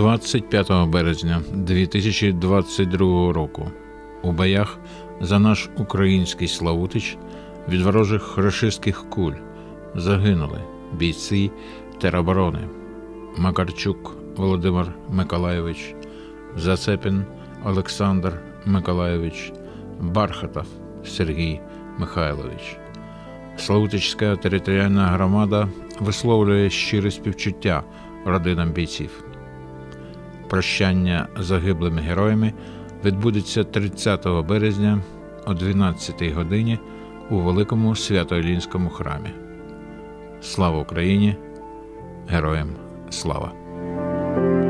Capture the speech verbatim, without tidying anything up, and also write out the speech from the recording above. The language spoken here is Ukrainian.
двадцять п'ятого березня дві тисячі двадцять другого року у боях за наш український Славутич від ворожих рашистських куль загинули бійці тероборони Макарчук Володимир Миколайович, Зацепін Олександр Миколайович, Бархатов Сергій Михайлович. Славутичська територіальна громада висловлює щире співчуття родинам бійців. Прощання з загиблими героями відбудеться тридцятого березня о дванадцятій годині у Великому Свято-Іллінському храмі. Слава Україні! Героям слава!